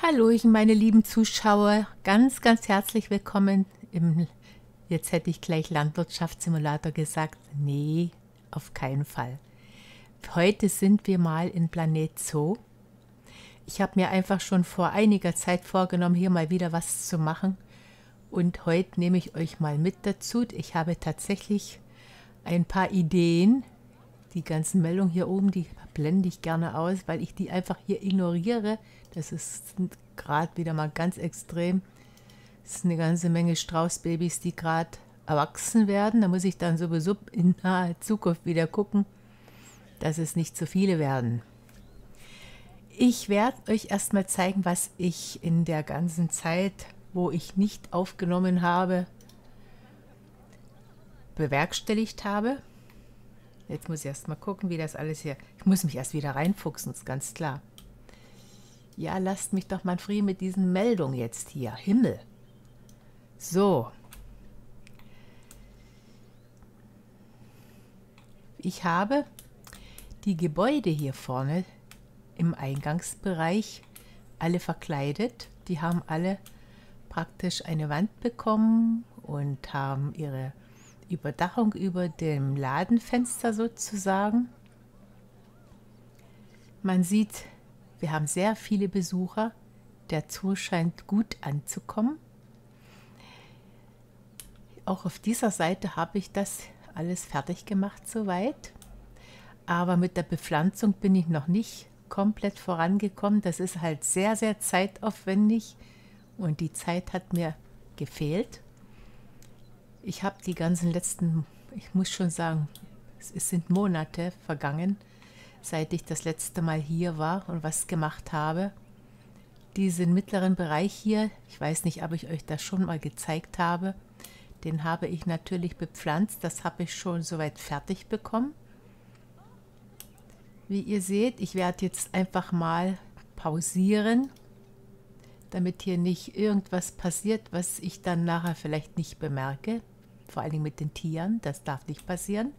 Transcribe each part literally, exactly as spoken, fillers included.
Hallöchen, meine lieben Zuschauer, ganz, ganz herzlich willkommen im, jetzt hätte ich gleich Landwirtschaftssimulator gesagt, nee, auf keinen Fall. Heute sind wir mal in Planet Zoo. Ich habe mir einfach schon vor einiger Zeit vorgenommen, hier mal wieder was zu machen und heute nehme ich euch mal mit dazu. Ich habe tatsächlich ein paar Ideen. Die ganzen Meldungen hier oben, die blende ich gerne aus, weil ich die einfach hier ignoriere. Das ist gerade wieder mal ganz extrem. Es ist eine ganze Menge Straußbabys, die gerade erwachsen werden. Da muss ich dann sowieso in naher Zukunft wieder gucken, dass es nicht zu viele werden. Ich werde euch erstmal zeigen, was ich in der ganzen Zeit, wo ich nicht aufgenommen habe, bewerkstelligt habe. Jetzt muss ich erst mal gucken, wie das alles hier... Ich muss mich erst wieder reinfuchsen, ist ganz klar. Ja, lasst mich doch mal frei mit diesen Meldungen jetzt hier. Himmel. So. Ich habe die Gebäude hier vorne im Eingangsbereich alle verkleidet. Die haben alle praktisch eine Wand bekommen und haben ihre Überdachung über dem Ladenfenster sozusagen. Man sieht, wir haben sehr viele Besucher. Der Zoo scheint gut anzukommen. Auch auf dieser Seite habe ich das alles fertig gemacht soweit. Aber mit der Bepflanzung bin ich noch nicht komplett vorangekommen. Das ist halt sehr, sehr zeitaufwendig und die Zeit hat mir gefehlt. Ich habe die ganzen letzten, ich muss schon sagen, es sind Monate vergangen, seit ich das letzte Mal hier war und was gemacht habe. Diesen mittleren Bereich hier, ich weiß nicht, ob ich euch das schon mal gezeigt habe, den habe ich natürlich bepflanzt. Das habe ich schon soweit fertig bekommen. Wie ihr seht, ich werde jetzt einfach mal pausieren, damit hier nicht irgendwas passiert, was ich dann nachher vielleicht nicht bemerke. Vor allen Dingen mit den Tieren, das darf nicht passieren.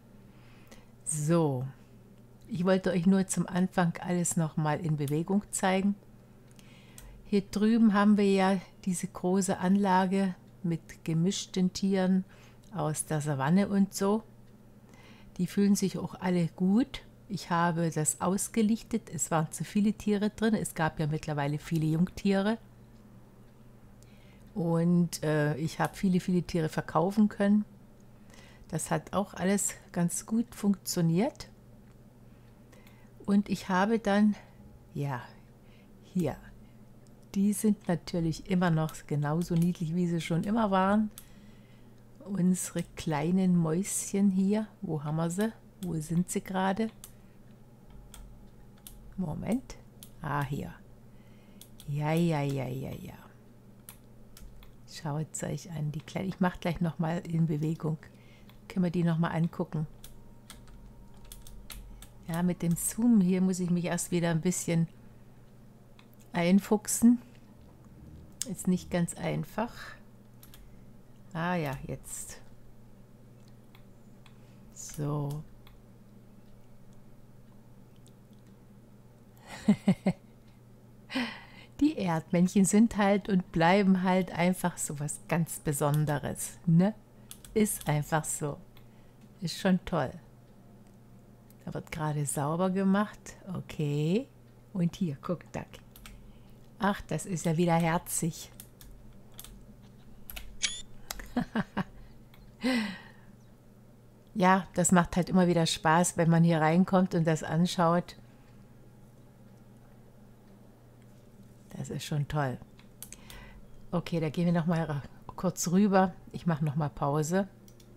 So, ich wollte euch nur zum Anfang alles nochmal in Bewegung zeigen. Hier drüben haben wir ja diese große Anlage mit gemischten Tieren aus der Savanne und so. Die fühlen sich auch alle gut. Ich habe das ausgelichtet, es waren zu viele Tiere drin, es gab ja mittlerweile viele Jungtiere. Und äh, ich habe viele, viele Tiere verkaufen können. Das hat auch alles ganz gut funktioniert. Und ich habe dann, ja, hier, die sind natürlich immer noch genauso niedlich, wie sie schon immer waren. Unsere kleinen Mäuschen hier, wo haben wir sie? Wo sind sie gerade? Moment. Ah, hier. Ja, ja, ja, ja, ja. Schaut es euch an, die kleinen. Ich mache gleich nochmal in Bewegung. Können wir die nochmal angucken. Ja, mit dem Zoom hier muss ich mich erst wieder ein bisschen einfuchsen. Ist nicht ganz einfach. Ah ja, jetzt. So. Die Erdmännchen sind halt und bleiben halt einfach so was ganz Besonderes, ne? Ist einfach so. Ist schon toll. Da wird gerade sauber gemacht. Okay. Und hier, guckt da. Ach, das ist ja wieder herzig. Ja, das macht halt immer wieder Spaß, wenn man hier reinkommt und das anschaut. Das ist schon toll. Okay, da gehen wir noch mal kurz rüber. Ich mache noch mal Pause.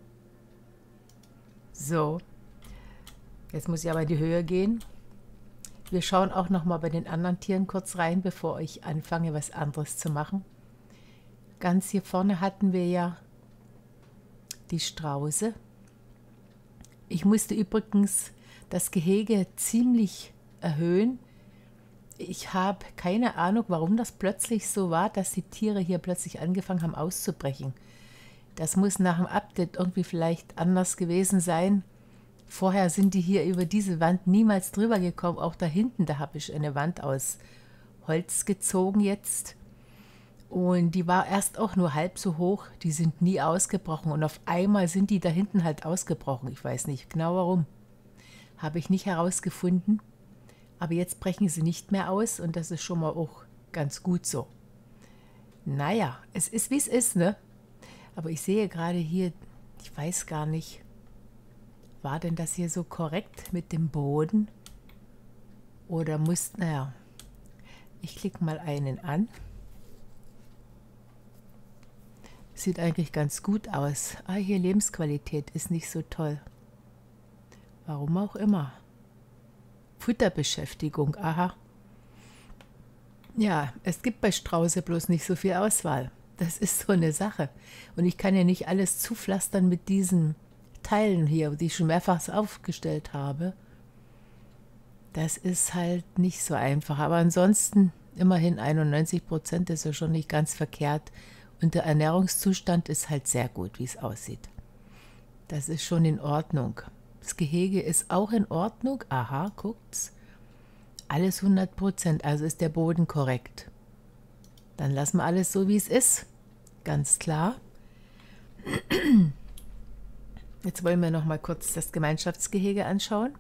So. Jetzt muss ich aber in die Höhe gehen. Wir schauen auch noch mal bei den anderen Tieren kurz rein, bevor ich anfange, was anderes zu machen. Ganz hier vorne hatten wir ja die Strauße. Ich musste übrigens das Gehege ziemlich erhöhen. Ich habe keine Ahnung, warum das plötzlich so war, dass die Tiere hier plötzlich angefangen haben auszubrechen. Das muss nach dem Update irgendwie vielleicht anders gewesen sein. Vorher sind die hier über diese Wand niemals drüber gekommen. Auch da hinten, da habe ich eine Wand aus Holz gezogen jetzt. Und die war erst auch nur halb so hoch. Die sind nie ausgebrochen. Und auf einmal sind die da hinten halt ausgebrochen. Ich weiß nicht genau warum. Habe ich nicht herausgefunden. Aber jetzt brechen sie nicht mehr aus. Und das ist schon mal auch ganz gut so. Naja, es ist wie es ist, ne? Aber ich sehe gerade hier, ich weiß gar nicht, war denn das hier so korrekt mit dem Boden? Oder muss, naja, ich klicke mal einen an. Sieht eigentlich ganz gut aus. Ah, hier Lebensqualität ist nicht so toll. Warum auch immer. Futterbeschäftigung, aha. Ja, es gibt bei Strauße bloß nicht so viel Auswahl. Das ist so eine Sache. Und ich kann ja nicht alles zupflastern mit diesen Teilen hier, die ich schon mehrfach aufgestellt habe. Das ist halt nicht so einfach. Aber ansonsten immerhin einundneunzig Prozent ist ja schon nicht ganz verkehrt. Und der Ernährungszustand ist halt sehr gut, wie es aussieht. Das ist schon in Ordnung. Das Gehege ist auch in Ordnung. Aha, guckt's. Alles hundert Prozent, also ist der Boden korrekt. Dann lassen wir alles so, wie es ist. Ganz klar. Jetzt wollen wir noch mal kurz das Gemeinschaftsgehege anschauen.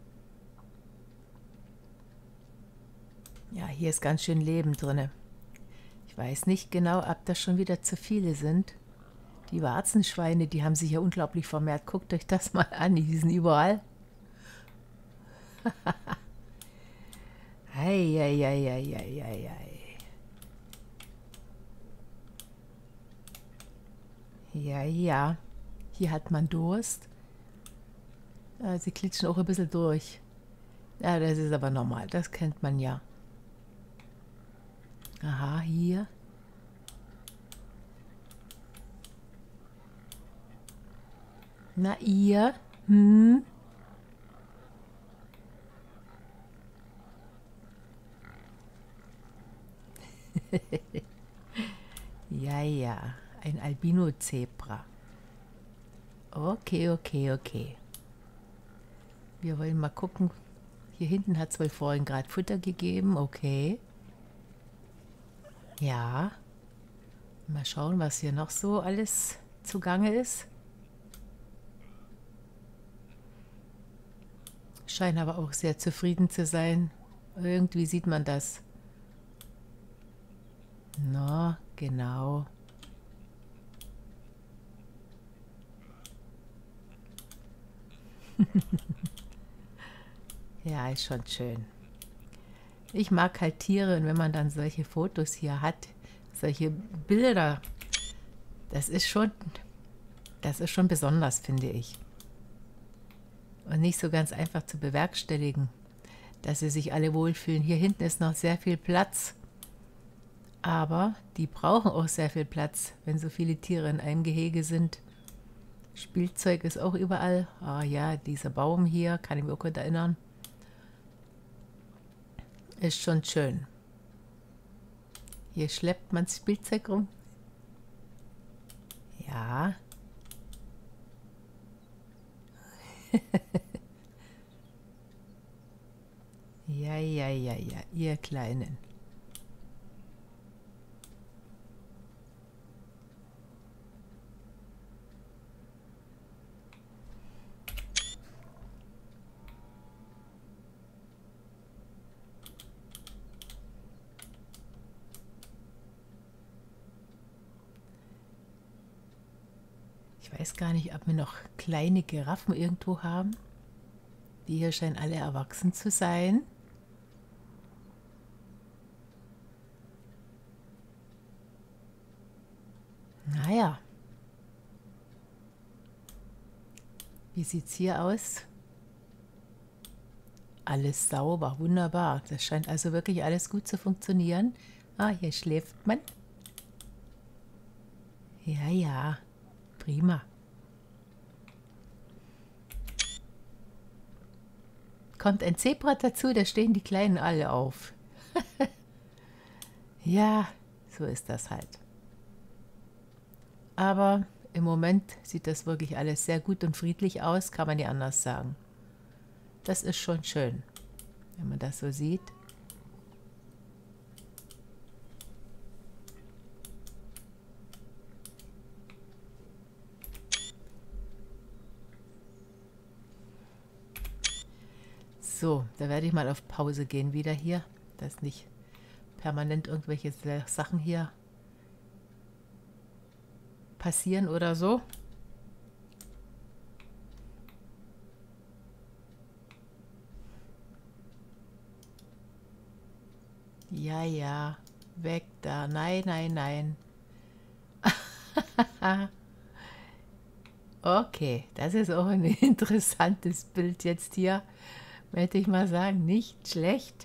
Ja, hier ist ganz schön Leben drin. Ich weiß nicht genau, ob das schon wieder zu viele sind. Die Warzenschweine, die haben sich ja unglaublich vermehrt. Guckt euch das mal an, die sind überall. Eieieiei. Ja, ja. Hier hat man Durst. Ja, sie klitschen auch ein bisschen durch. Ja, das ist aber normal, das kennt man ja. Aha, hier. Na, ihr? Hm? Ja, ja, ein Albino-Zebra. Okay, okay, okay. Wir wollen mal gucken. Hier hinten hat es wohl vorhin gerade Futter gegeben. Okay. Ja. Mal schauen, was hier noch so alles zugange ist. Scheinen aber auch sehr zufrieden zu sein. Irgendwie sieht man das. Na, genau. Ja, ist schon schön. Ich mag halt Tiere und wenn man dann solche Fotos hier hat, solche Bilder, das ist schon, das ist schon besonders, finde ich. Und nicht so ganz einfach zu bewerkstelligen, dass sie sich alle wohlfühlen. Hier hinten ist noch sehr viel Platz, aber die brauchen auch sehr viel Platz, wenn so viele Tiere in einem Gehege sind. Spielzeug ist auch überall. Ah ja, dieser Baum hier, kann ich mich auch gut erinnern. Ist schon schön. Hier schleppt man das Spielzeug rum. Ja. Ja, ja, ja, ja, ihr Kleinen. Ich weiß gar nicht, ob wir noch kleine Giraffen irgendwo haben. Die hier scheinen alle erwachsen zu sein. Naja. Wie sieht es hier aus? Alles sauber, wunderbar. Das scheint also wirklich alles gut zu funktionieren. Ah, hier schläft man. Ja, ja. Prima. Kommt ein Zebra dazu, da stehen die Kleinen alle auf. Ja, so ist das halt. Aber im Moment sieht das wirklich alles sehr gut und friedlich aus, kann man nicht anders sagen. Das ist schon schön, wenn man das so sieht. So, da werde ich mal auf Pause gehen wieder hier, dass nicht permanent irgendwelche Sachen hier passieren oder so. Ja, ja, weg da. Nein, nein, nein. Okay, das ist auch ein interessantes Bild jetzt hier. Möchte ich mal sagen, nicht schlecht.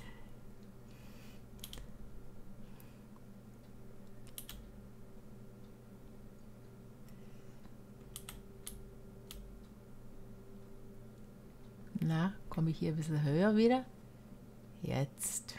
Na, komme ich hier ein bisschen höher wieder? Jetzt.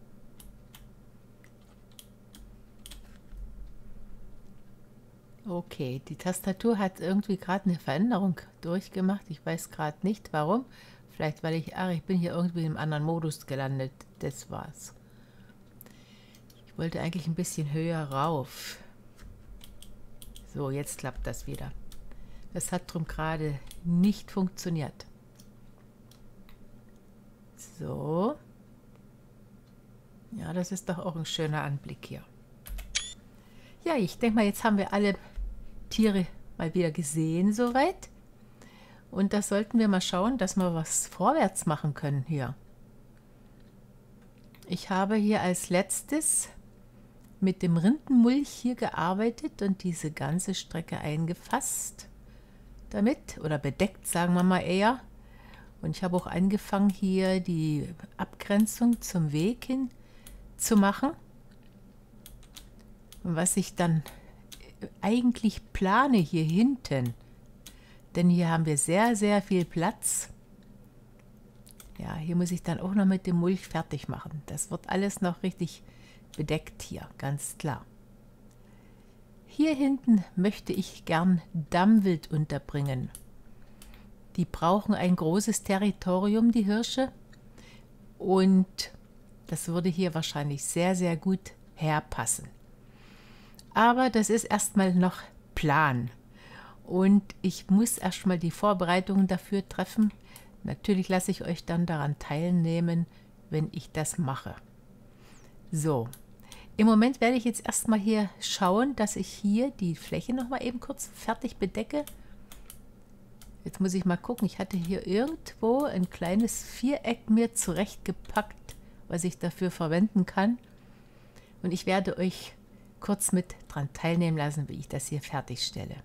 Okay, die Tastatur hat irgendwie gerade eine Veränderung durchgemacht. Ich weiß gerade nicht, warum. Vielleicht, weil ich, ach, ich bin hier irgendwie im anderen Modus gelandet. Das war's. Ich wollte eigentlich ein bisschen höher rauf. So, jetzt klappt das wieder. Das hat drum gerade nicht funktioniert. So. Ja, das ist doch auch ein schöner Anblick hier. Ja, ich denke mal, jetzt haben wir alle Tiere mal wieder gesehen soweit. Und da sollten wir mal schauen, dass wir was vorwärts machen können hier. Ich habe hier als letztes mit dem Rindenmulch hier gearbeitet und diese ganze Strecke eingefasst damit oder bedeckt, sagen wir mal eher. Und ich habe auch angefangen, hier die Abgrenzung zum Weg hin zu machen. Und was ich dann eigentlich plane hier hinten, denn hier haben wir sehr, sehr viel Platz. Ja, hier muss ich dann auch noch mit dem Mulch fertig machen. Das wird alles noch richtig bedeckt hier, ganz klar. Hier hinten möchte ich gern Dammwild unterbringen. Die brauchen ein großes Territorium, die Hirsche. Und das würde hier wahrscheinlich sehr, sehr gut herpassen. Aber das ist erstmal noch Plan. Und ich muss erstmal die Vorbereitungen dafür treffen. Natürlich lasse ich euch dann daran teilnehmen, wenn ich das mache. So, im Moment werde ich jetzt erstmal hier schauen, dass ich hier die Fläche noch mal eben kurz fertig bedecke. Jetzt muss ich mal gucken, ich hatte hier irgendwo ein kleines Viereck mir zurechtgepackt, was ich dafür verwenden kann. Und ich werde euch kurz mit dran teilnehmen lassen, wie ich das hier fertigstelle.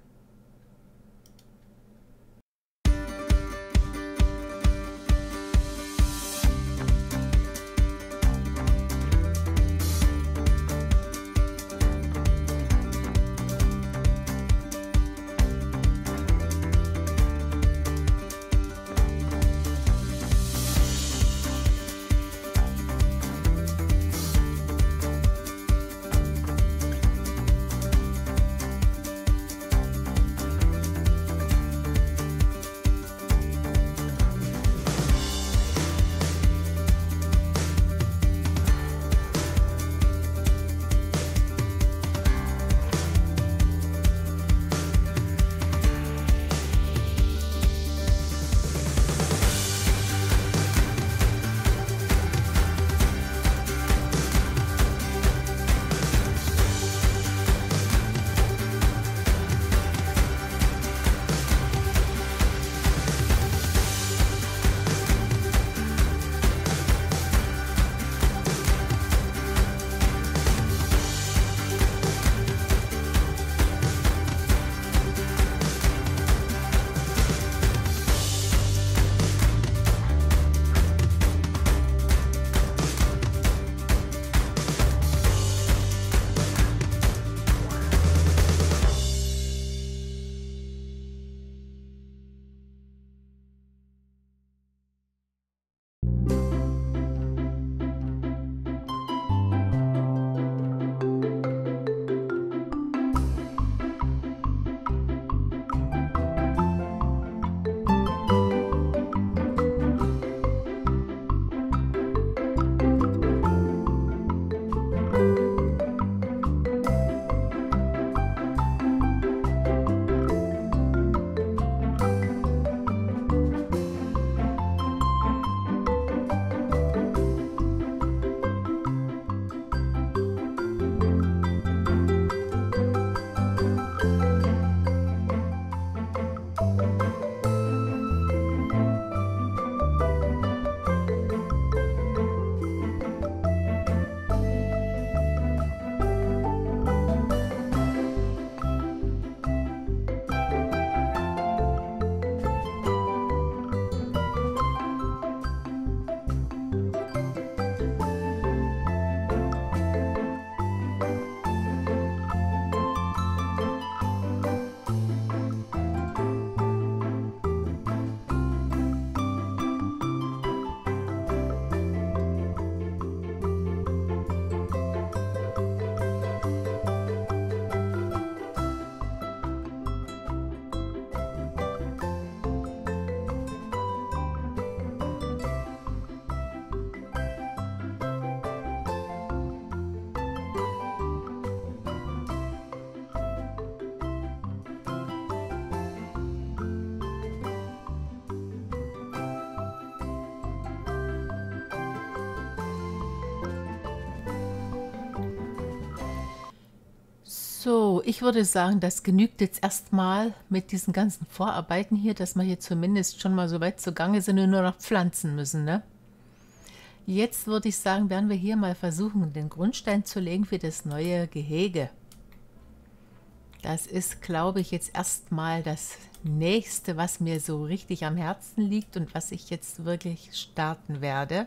So, ich würde sagen, das genügt jetzt erstmal mit diesen ganzen Vorarbeiten hier, dass wir hier zumindest schon mal so weit zugange sind und nur noch pflanzen müssen, ne? Jetzt würde ich sagen, werden wir hier mal versuchen, den Grundstein zu legen für das neue Gehege. Das ist, glaube ich, jetzt erstmal das nächste, was mir so richtig am Herzen liegt und was ich jetzt wirklich starten werde.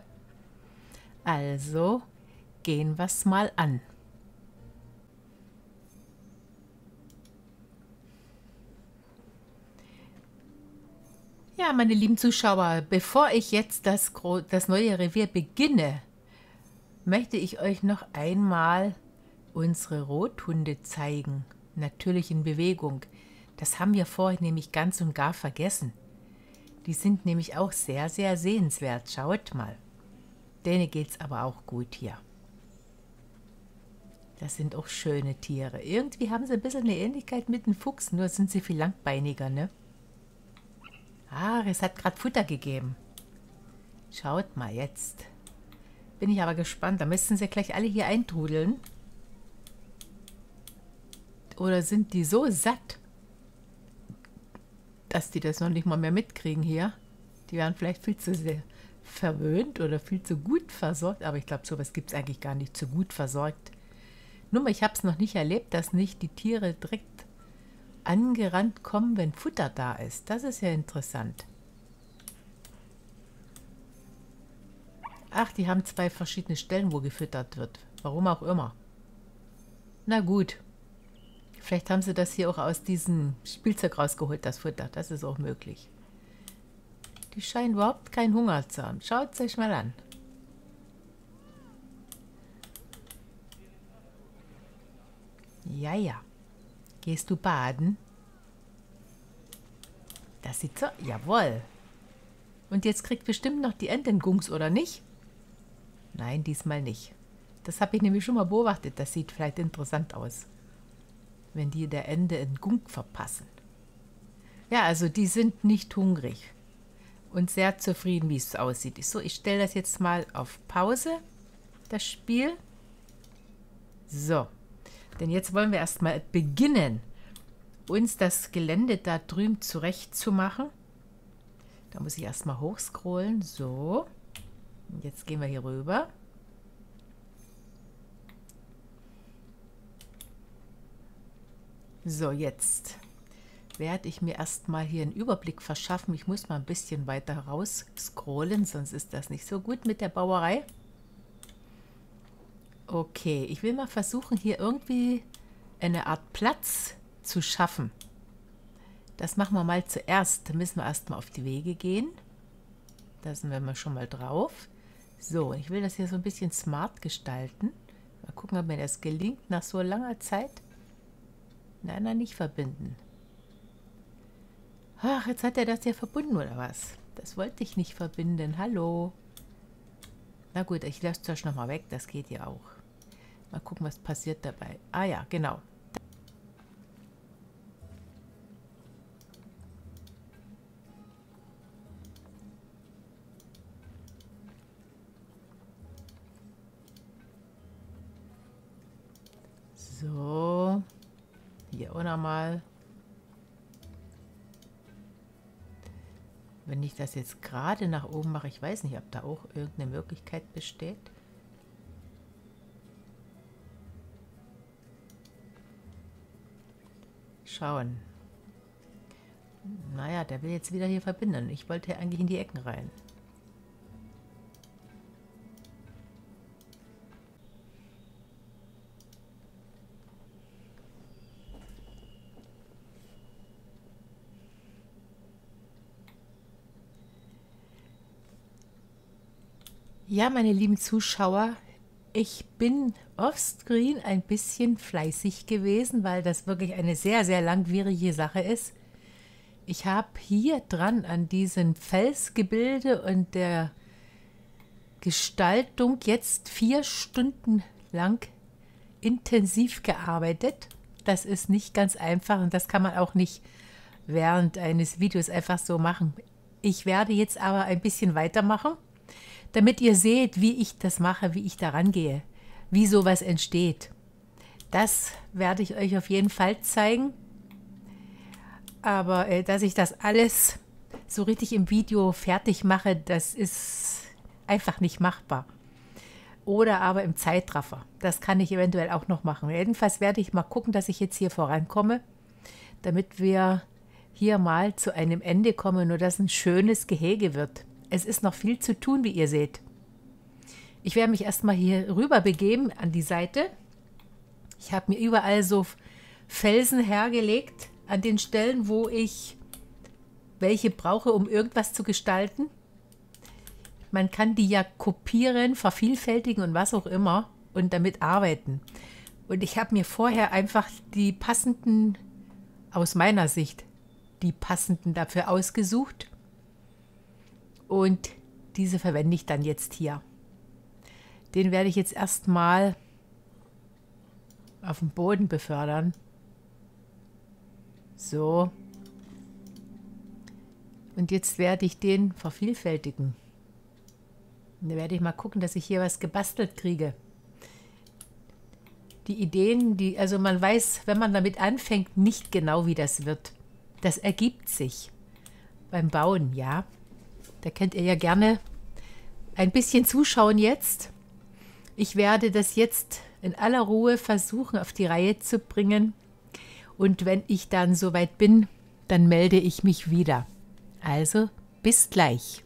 Also gehen wir es mal an. Ja, meine lieben Zuschauer, bevor ich jetzt das, das neue Revier beginne, möchte ich euch noch einmal unsere Rothunde zeigen. Natürlich in Bewegung. Das haben wir vorhin nämlich ganz und gar vergessen. Die sind nämlich auch sehr, sehr sehenswert. Schaut mal. Denen geht es aber auch gut hier. Das sind auch schöne Tiere. Irgendwie haben sie ein bisschen eine Ähnlichkeit mit dem Fuchs, nur sind sie viel langbeiniger, ne? Ah, es hat gerade Futter gegeben. Schaut mal jetzt. Bin ich aber gespannt. Da müssen sie gleich alle hier eintrudeln. Oder sind die so satt, dass die das noch nicht mal mehr mitkriegen hier? Die werden vielleicht viel zu sehr verwöhnt oder viel zu gut versorgt. Aber ich glaube, sowas gibt es eigentlich gar nicht, zu gut versorgt. Nur mal, ich habe es noch nicht erlebt, dass nicht die Tiere direkt angerannt kommen, wenn Futter da ist. Das ist ja interessant. Ach, die haben zwei verschiedene Stellen, wo gefüttert wird. Warum auch immer. Na gut. Vielleicht haben sie das hier auch aus diesem Spielzeug rausgeholt, das Futter. Das ist auch möglich. Die scheinen überhaupt keinen Hunger zu haben. Schaut es euch mal an. Ja, ja. Gehst du baden? Das sieht so... Jawohl. Und jetzt kriegt bestimmt noch die Ente einen Gungs, oder nicht? Nein, diesmal nicht. Das habe ich nämlich schon mal beobachtet. Das sieht vielleicht interessant aus, wenn die der Ente einen Gunk verpassen. Ja, also die sind nicht hungrig und sehr zufrieden, wie es aussieht. So, ich stelle das jetzt mal auf Pause, das Spiel. So. Denn jetzt wollen wir erstmal beginnen, uns das Gelände da drüben zurecht zu machen. Da muss ich erstmal hochscrollen. So. Und jetzt gehen wir hier rüber. So, jetzt werde ich mir erstmal hier einen Überblick verschaffen. Ich muss mal ein bisschen weiter raus scrollen, sonst ist das nicht so gut mit der Bauerei. Okay, ich will mal versuchen, hier irgendwie eine Art Platz zu schaffen. Das machen wir mal zuerst. Da müssen wir erstmal auf die Wege gehen. Da sind wir mal schon mal drauf. So, ich will das hier so ein bisschen smart gestalten. Mal gucken, ob mir das gelingt nach so langer Zeit. Nein, nein, nicht verbinden. Ach, jetzt hat er das ja verbunden, oder was? Das wollte ich nicht verbinden. Hallo. Na gut, ich lasse das nochmal weg. Das geht ja auch. Mal gucken, was passiert dabei. Ah ja, genau. So. Hier auch nochmal. Wenn ich das jetzt gerade nach oben mache, ich weiß nicht, ob da auch irgendeine Möglichkeit besteht. Schauen. Naja, der will jetzt wieder hier verbinden. Ich wollte eigentlich in die Ecken rein. Ja, meine lieben Zuschauer, ich bin offscreen ein bisschen fleißig gewesen, weil das wirklich eine sehr, sehr langwierige Sache ist. Ich habe hier dran an diesem Felsgebilde und der Gestaltung jetzt vier Stunden lang intensiv gearbeitet. Das ist nicht ganz einfach und das kann man auch nicht während eines Videos einfach so machen. Ich werde jetzt aber ein bisschen weitermachen, damit ihr seht, wie ich das mache, wie ich daran gehe, wie sowas entsteht. Das werde ich euch auf jeden Fall zeigen. Aber äh, dass ich das alles so richtig im Video fertig mache, das ist einfach nicht machbar. Oder aber im Zeitraffer. Das kann ich eventuell auch noch machen. Jedenfalls werde ich mal gucken, dass ich jetzt hier vorankomme, damit wir hier mal zu einem Ende kommen, nur dass ein schönes Gehege wird. Es ist noch viel zu tun, wie ihr seht. Ich werde mich erstmal hier rüber begeben an die Seite. Ich habe mir überall so Felsen hergelegt, an den Stellen, wo ich welche brauche, um irgendwas zu gestalten. Man kann die ja kopieren, vervielfältigen und was auch immer und damit arbeiten. Und ich habe mir vorher einfach die passenden, aus meiner Sicht, die passenden dafür ausgesucht. Und diese verwende ich dann jetzt hier. Den werde ich jetzt erstmal auf den Boden befördern. So. Und jetzt werde ich den vervielfältigen. Und da werde ich mal gucken, dass ich hier was gebastelt kriege. Die Ideen, die, also man weiß, wenn man damit anfängt, nicht genau, wie das wird. Das ergibt sich beim Bauen, ja. Da könnt ihr ja gerne ein bisschen zuschauen jetzt. Ich werde das jetzt in aller Ruhe versuchen, auf die Reihe zu bringen. Und wenn ich dann soweit bin, dann melde ich mich wieder. Also, bis gleich.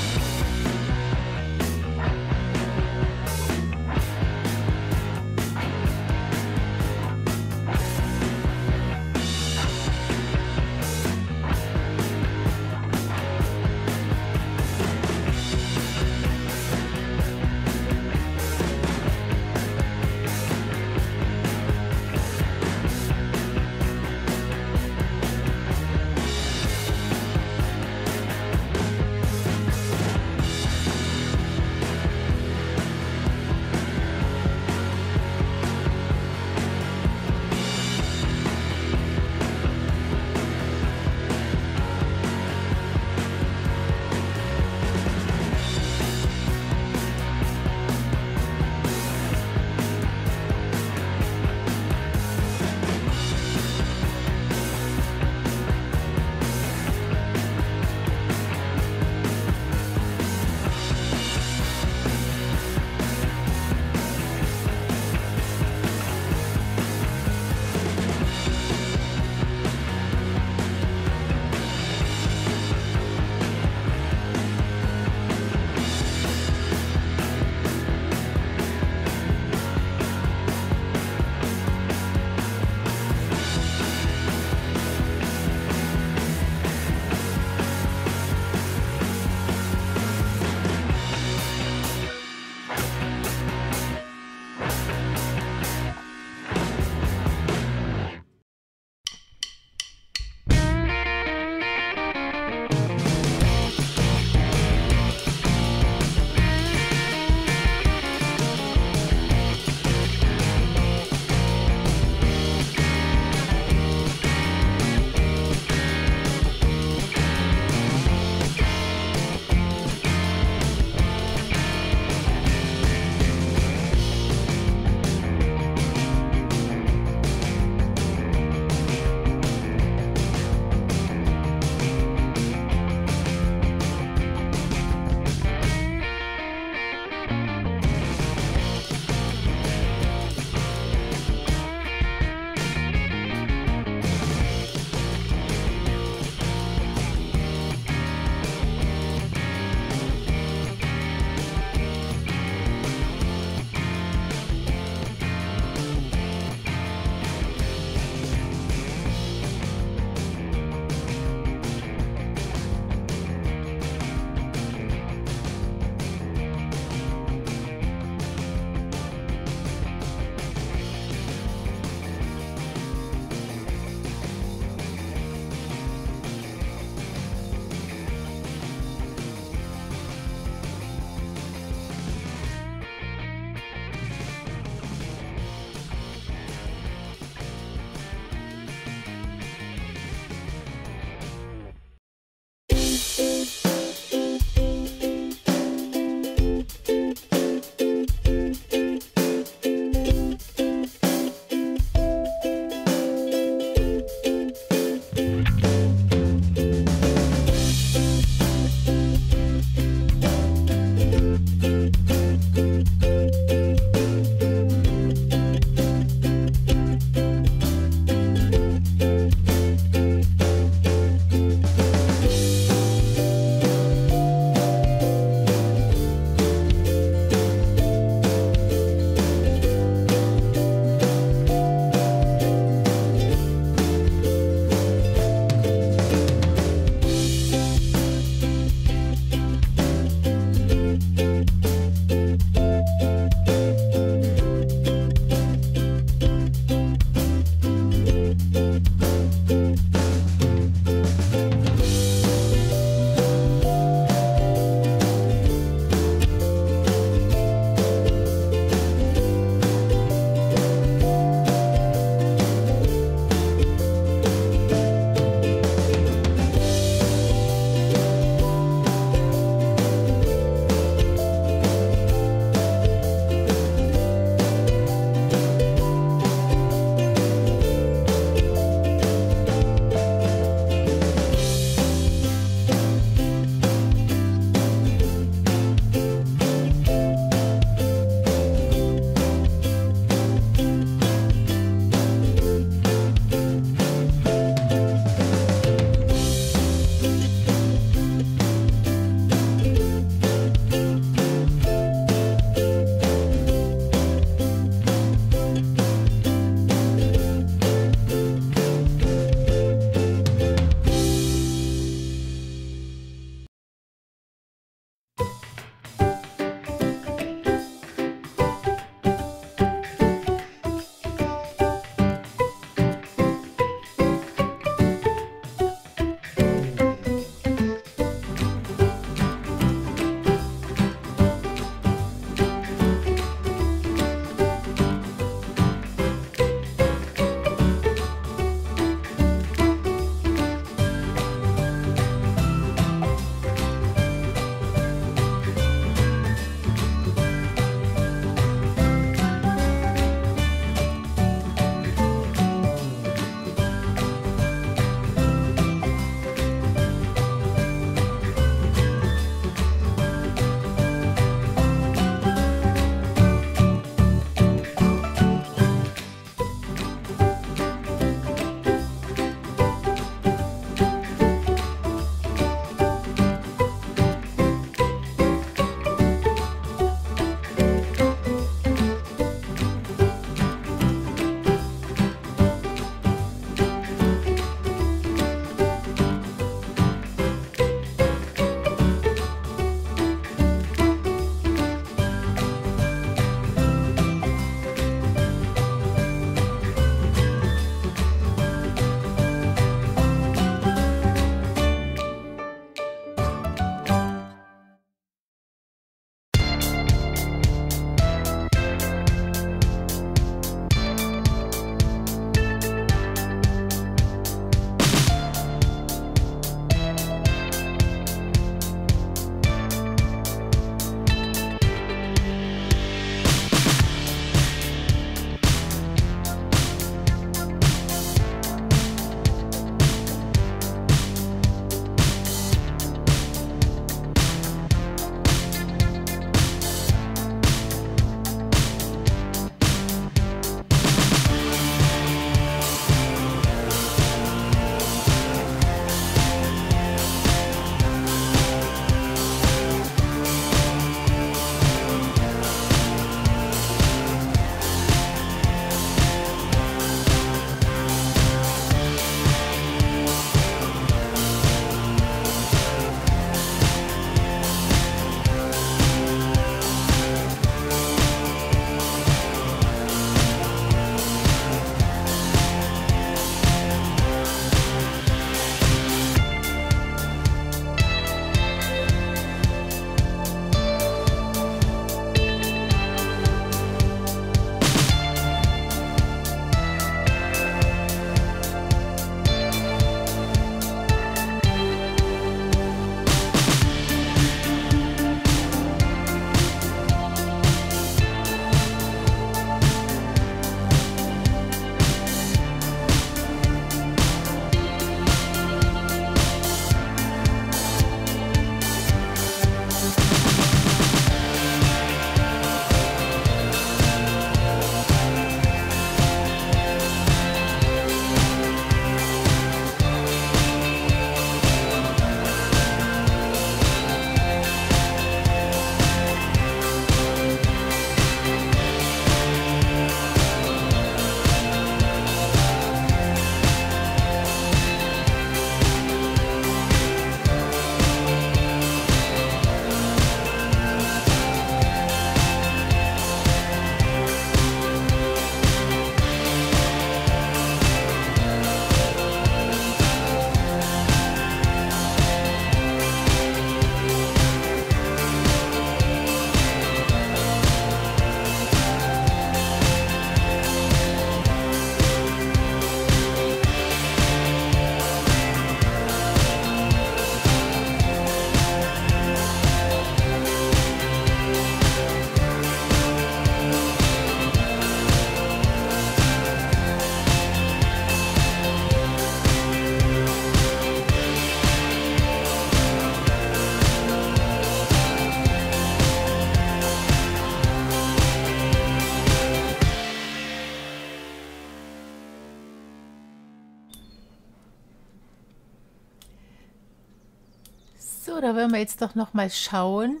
So, da wollen wir jetzt doch noch mal schauen,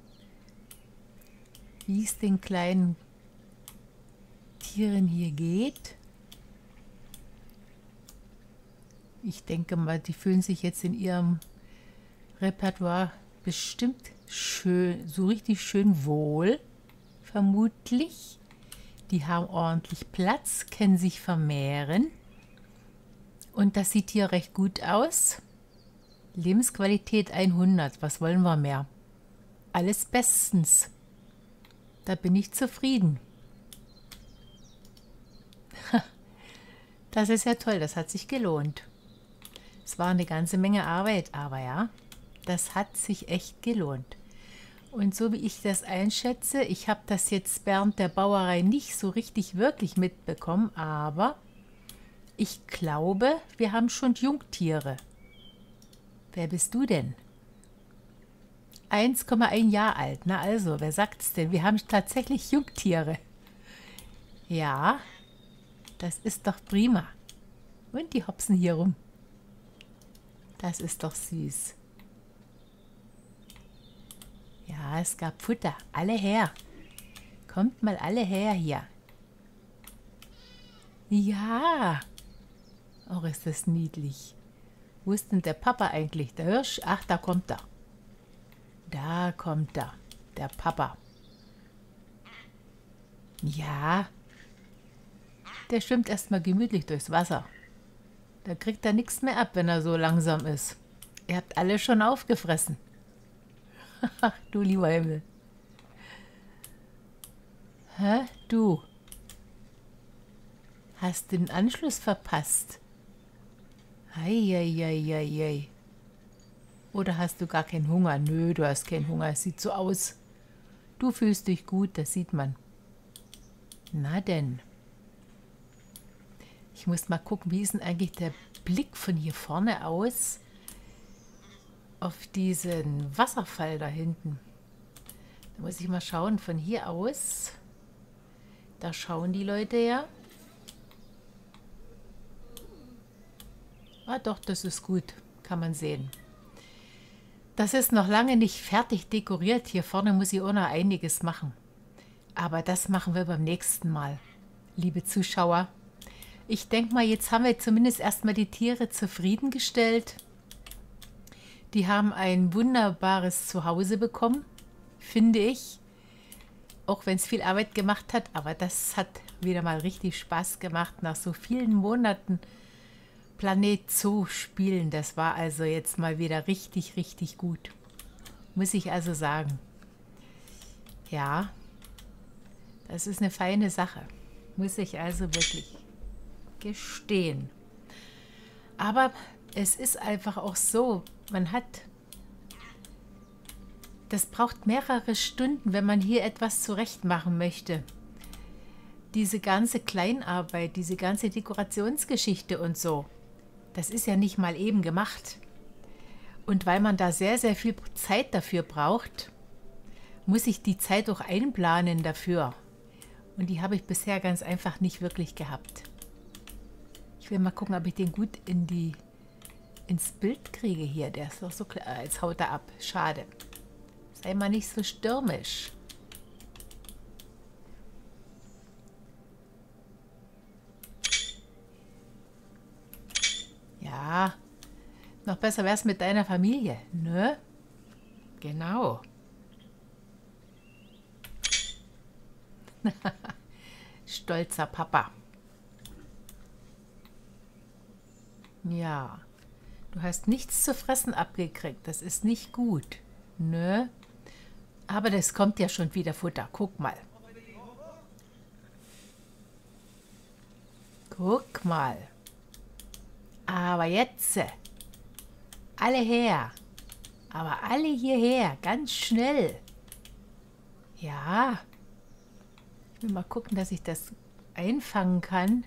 wie es den kleinen Tieren hier geht. Ich denke mal, die fühlen sich jetzt in ihrem Repertoire bestimmt schön, so richtig schön wohl, vermutlich. Die haben ordentlich Platz, können sich vermehren. Und das sieht hier recht gut aus. Lebensqualität hundert, was wollen wir mehr? Alles bestens. Da bin ich zufrieden. Das ist ja toll, das hat sich gelohnt. Es war eine ganze Menge Arbeit, aber ja, das hat sich echt gelohnt. Und so wie ich das einschätze, ich habe das jetzt während der Bauerei nicht so richtig wirklich mitbekommen, aber ich glaube, wir haben schon Jungtiere. Wer bist du denn? eins Komma eins Jahr alt. Na also, wer sagt's denn? Wir haben tatsächlich Jungtiere. Ja, das ist doch prima. Und die hopsen hier rum. Das ist doch süß. Ja, es gab Futter. Alle her. Kommt mal alle her hier. Ja. Oh, ist das niedlich. Wo ist denn der Papa eigentlich? Der Hirsch? Ach, da kommt er. Da kommt er. Der Papa. Ja. Der schwimmt erstmal gemütlich durchs Wasser. Da kriegt er nichts mehr ab, wenn er so langsam ist. Ihr habt alle schon aufgefressen. Ach, du lieber Himmel. Hä? Du. Hast den Anschluss verpasst. Eieieiei. Oder hast du gar keinen Hunger? Nö, du hast keinen Hunger. Es sieht so aus. Du fühlst dich gut, das sieht man. Na denn. Ich muss mal gucken, wie ist denn eigentlich der Blick von hier vorne aus auf diesen Wasserfall da hinten. Da muss ich mal schauen, von hier aus. Da schauen die Leute ja. Ah doch, das ist gut, kann man sehen. Das ist noch lange nicht fertig dekoriert. Hier vorne muss ich auch noch einiges machen. Aber das machen wir beim nächsten Mal, liebe Zuschauer. Ich denke mal, jetzt haben wir zumindest erstmal die Tiere zufriedengestellt. Die haben ein wunderbares Zuhause bekommen, finde ich. Auch wenn es viel Arbeit gemacht hat, aber das hat wieder mal richtig Spaß gemacht nach so vielen Monaten Planet Zoo spielen. Das war also jetzt mal wieder richtig, richtig gut. Muss ich also sagen. Ja, das ist eine feine Sache. Muss ich also wirklich gestehen. Aber es ist einfach auch so, man hat, das braucht mehrere Stunden, wenn man hier etwas zurecht machen möchte. Diese ganze Kleinarbeit, diese ganze Dekorationsgeschichte und so, das ist ja nicht mal eben gemacht. Und weil man da sehr, sehr viel Zeit dafür braucht, muss ich die Zeit auch einplanen dafür. Und die habe ich bisher ganz einfach nicht wirklich gehabt. Ich will mal gucken, ob ich den gut in die, ins Bild kriege hier. Der ist doch so klar. Jetzt haut er ab. Schade. Sei mal nicht so stürmisch. Ja, noch besser wär's mit deiner Familie, ne? Genau. Stolzer Papa. Ja, du hast nichts zu fressen abgekriegt. Das ist nicht gut, ne? Aber das kommt ja schon wieder Futter. Guck mal. Guck mal. Aber jetzt, alle her. Aber alle hierher, ganz schnell. Ja. Ich will mal gucken, dass ich das einfangen kann.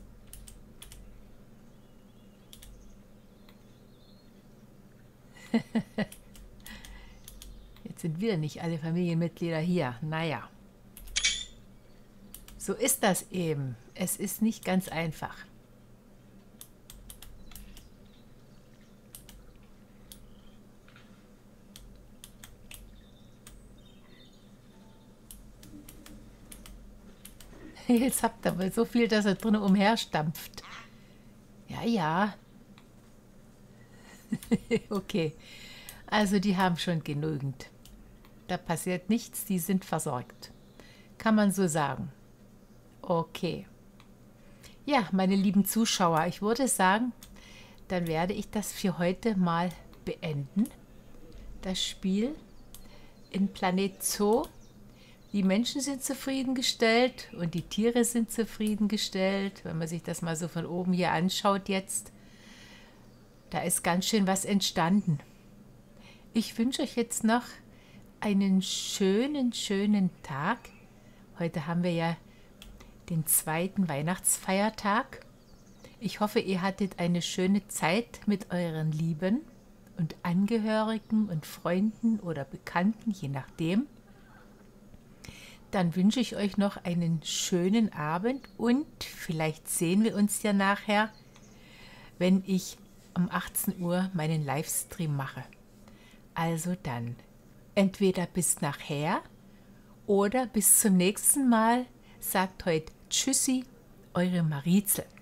Jetzt sind wieder nicht alle Familienmitglieder hier. Naja. So ist das eben. Es ist nicht ganz einfach. Jetzt habt ihr aber so viel, dass er drinnen umherstampft. Ja, ja. Okay. Also die haben schon genügend. Da passiert nichts, die sind versorgt. Kann man so sagen. Okay. Ja, meine lieben Zuschauer, ich würde sagen, dann werde ich das für heute mal beenden. Das Spiel in Planet Zoo. Die Menschen sind zufriedengestellt und die Tiere sind zufriedengestellt. Wenn man sich das mal so von oben hier anschaut jetzt, da ist ganz schön was entstanden. Ich wünsche euch jetzt noch einen schönen, schönen Tag. Heute haben wir ja den zweiten Weihnachtsfeiertag. Ich hoffe, ihr hattet eine schöne Zeit mit euren Lieben und Angehörigen und Freunden oder Bekannten, je nachdem. Dann wünsche ich euch noch einen schönen Abend und vielleicht sehen wir uns ja nachher, wenn ich um achtzehn Uhr meinen Livestream mache. Also dann, entweder bis nachher oder bis zum nächsten Mal. Sagt heute Tschüssi, eure Marizel.